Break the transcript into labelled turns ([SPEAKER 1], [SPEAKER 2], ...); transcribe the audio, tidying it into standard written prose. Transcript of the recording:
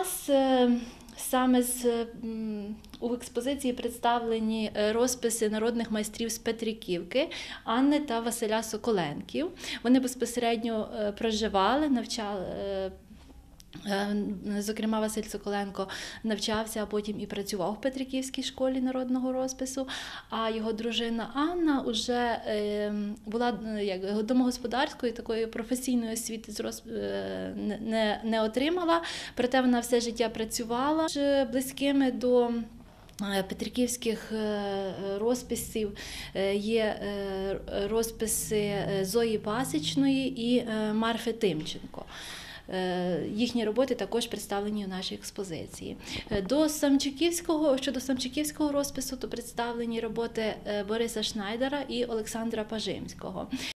[SPEAKER 1] нас саме у експозиції представлені розписи народних майстрів з Петриківки Анни та Василя Соколенків. Вони безпосередньо проживали, навчали. Зокрема, Василь Соколенко навчався, а потім і працював в Петриківській школі народного розпису, а його дружина Анна вже була домогосподарської, такої професійної освіти не отримала, проте вона все життя працювала з близькими до петриківських розписів. Є розписи Зої Пасічної і Марфи Тимченко. Їхні роботи також представлені у нашій експозиції. Щодо самчиківського розпису, то представлені роботи Бориса Шнайдера і Олександра Пажимського.